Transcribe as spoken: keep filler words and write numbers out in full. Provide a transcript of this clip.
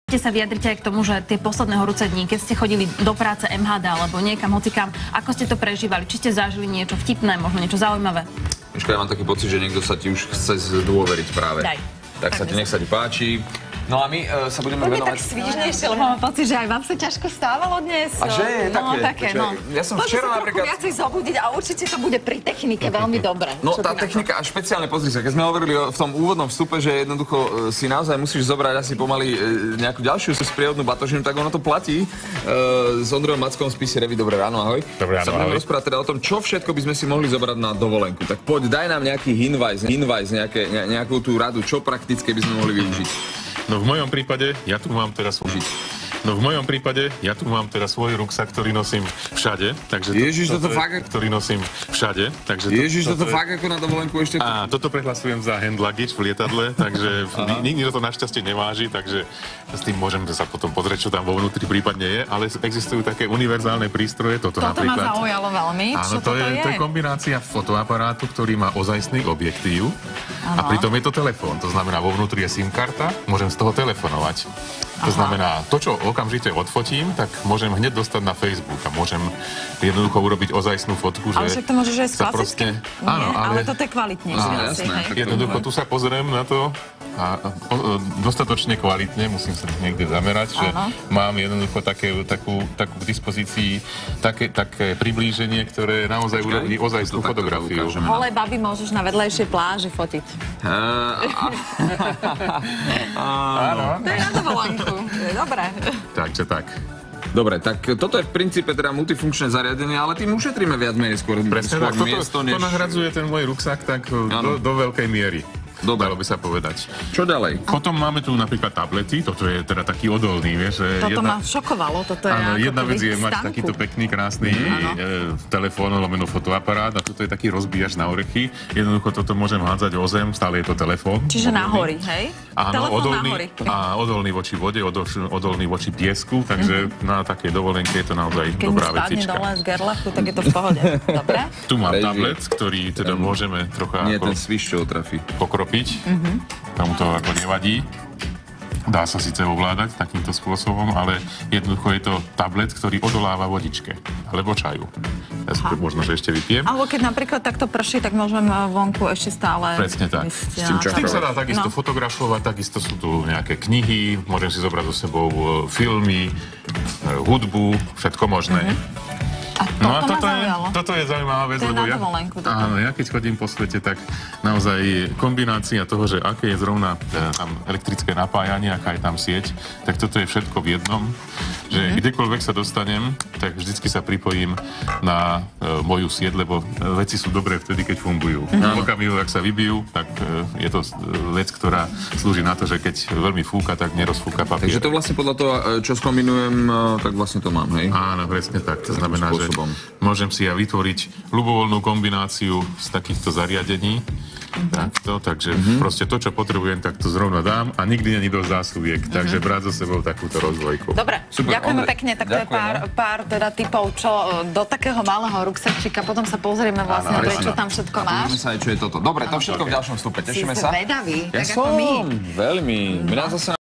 Ste sa vyjadrite aj k tomu, že tie posledné horúce dní, keď ste chodili do práce em há dé alebo niekam, hocikam, ako ste to prežívali? Či ste zažili niečo vtipné, možno niečo zaujímavé? Miška, ja mám taký pocit, že niekto sa ti už chce zdôveriť práve. Daj. Tak, tak sa ti, nech sa ti páči. No a my uh, sa budeme Poďme venovať... tak svížnejšie, lebo mám pocit, že aj vám sa ťažko stávalo dnes. A že je no, také? také Počuaj, no. Ja som Poďme včera sa napríklad... trochu viacej zobudiť a určite to bude pri technike veľmi dobre. No Čo tá ty technika, a špeciálne pozri sa, keď sme hovorili o, v tom úvodnom vstupe, že jednoducho e, si naozaj musíš zobrať asi pomaly e, nejakú ďalšiu sprievodnú batožinu, tak ono to platí. E, s Ondrejom Mackom z pé cé Revy, dobré ráno, ahoj. Dobré ráno, sa budeme ahoj. rozprávať teda o tom, čo všetko by sme si mohli zobrať na dovolenku. Tak poď, daj nám nejaký hinvajs, hinvajs, nejaké, ne, nejakú tú radu, čo praktické by sme mohli využiť. No v mojom prípade, ja tu mám teraz svoj... No v mojom prípade, ja tu mám teraz svoj ruksak, ktorý nosím všade, takže... To, Ježiš, toto je, fakt... Ktorý nosím všade, takže... To, Ježiš, toto, toto je, fakt ako na dovolenku ešte... A toto prehlasujem za hand luggage v lietadle, takže nikto to našťastie neváži, takže s tým môžem sa potom pozrieť, čo tam vo vnútri prípadne je, ale existujú také univerzálne prístroje, toto, Toto napríklad. ma zaujalo veľmi. Áno, Čo to toto je, je? to je kombinácia fotoaparátu, ktorý má ozajstný objektív a pritom je to telefón. To znamená, vo vnútri je SIM karta, môžem z toho telefonovať. To Aha. znamená, to, čo okamžite odfotím, tak môžem hneď dostať na Facebook a môžem jednoducho urobiť ozajstnú fotku, že... Ale však to môžeš aj sa klasicky. proste... Nie, Áno, ale... ale... toto je kvalitnejšie. Áno, asi, jasné, hej. tak- Jednoducho, tu sa pozriem na to a, a, a dostatočne kvalitne, musím sa niekde zamerať, že Áno. mám jednoducho také, takú, takú k dispozícii také, také priblíženie, ktoré naozaj urobí ozajstnú to takto fotografiu. ukážeme. Holé baby môžeš na vedlejšej pláži fotiť. Áno. To je na dovolenku. To je dobré. Takže tak. Dobre, tak toto je v princípe teda multifunkčné zariadenie, ale tým ušetríme viac menej skôr, Presne skôr tak, toto, miesto, to než... nahradzuje ten môj ruksak tak Áno. do, do veľkej miery. Dobre. Dalo by sa povedať. Čo ďalej? Potom máme tu napríklad tablety, toto je teda taký odolný, vieš. že Toto ma šokovalo. Toto je Áno, ako jedna keby vec je v mať stánku. takýto pekný, krásny e, telefón, lomeno fotoaparát a toto je taký rozbíjač na orechy. Jednoducho toto môžem hádzať o zem, stále je to telefón. Čiže na mobilný. hory, hej? Áno, Telefón na odolný, hory. a odolný voči vode, odol- odolný voči piesku, takže na takej dovolenke je to naozaj Keď mi dobrá spadne vecička. dole z gerlachu, tak je to v pohode. Dobre? Tu mám Režie. tablet, ktorý teda môžeme trocha Nie, ako ten svišťou trafí. pokropiť. Tomu to ako nevadí. Dá sa síce ovládať takýmto spôsobom, ale jednoducho je to tablet, ktorý odoláva vodičke alebo čaju. Ja si to možno, že ešte vypijem. Alebo keď napríklad takto prší, tak môžem vonku ešte stále... Presne tak. ísť S tým na čo? S tým sa dá čaj. takisto No. fotografovať, takisto sú tu nejaké knihy, môžem si zobrať so sebou e, filmy, e, hudbu, všetko možné. A toto No a ma toto je, zaujalo. toto je zaujímavá vec, To je lebo na ja, dovolenku toto. áno, ja keď chodím po svete, tak naozaj kombinácia toho, že aké je zrovna e, tam elektrické napájanie, aká je tam sieť, tak toto je všetko v jednom, že Mhm. kdekoľvek sa dostanem, tak vždycky sa pripojím na e, moju sieť, lebo e, veci sú dobré vtedy, keď fungujú. Mhm. V okamihu, ak sa vybijú, tak e, je to e, vec, ktorá slúži na to, že keď veľmi fúka, tak nerozfúka papier. Takže to vlastne podľa toho, čo skombinujem, tak vlastne to mám, hej? Áno, presne tak. To znamená, že spôsobom. môžem si ja vytvoriť ľubovoľnú kombináciu z takýchto zariadení. Takto, takže proste to, čo potrebujem, tak to zrovna dám a nikdy není dosť zásluhiek. Takže brať so sebou takúto rozvojku. Dobre, Super, ďakujeme Ondrej. pekne. Tak to je Ďakujeme. pár, pár teda typov, čo e, do takého malého ruksačika, potom sa pozrieme vlastne, Áno, prečo áno. tam všetko A pozrieme máš. sa aj, čo je toto. Dobre, to všetko v ďalšom vstupe. Si Tešíme sa sa. vedavý, Ja tak ako my. som, veľmi. Mňa zase